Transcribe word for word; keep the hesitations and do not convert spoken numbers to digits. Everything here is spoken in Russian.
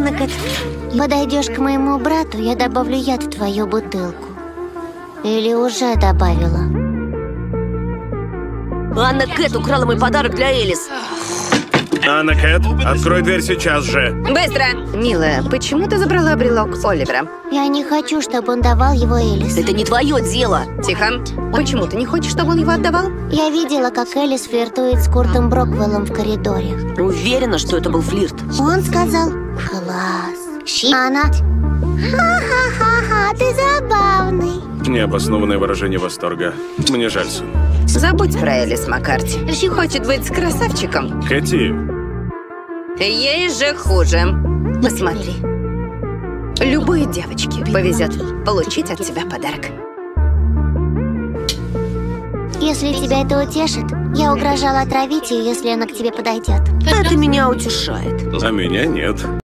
Анна Кэт, Подойдешь к моему брату, я добавлю яд в твою бутылку. Или уже добавила. Анна Кэт украла мой подарок для Элис. Анна Кэт, открой дверь сейчас же. Быстро! Милая, почему ты забрала брелок Оливера? Я не хочу, чтобы он давал его Элис. Это не твое дело. Тихо. Почему ты не хочешь, чтобы он его отдавал? Я видела, как Элис флиртует с Куртом Броквеллом в коридоре. Уверена, что это был флирт. Он сказал: класс. А она: ха-ха-ха-ха, ты забавный. Необоснованное выражение восторга. Мне жаль, сын. Забудь про Элис Маккарти. Хочет быть с красавчиком. Кэти, Ей же хуже. Посмотри. Любой девочке повезет получить от тебя подарок. Если тебя это утешит, я угрожала отравить ее, если она к тебе подойдет. Это меня утешает. а меня нет.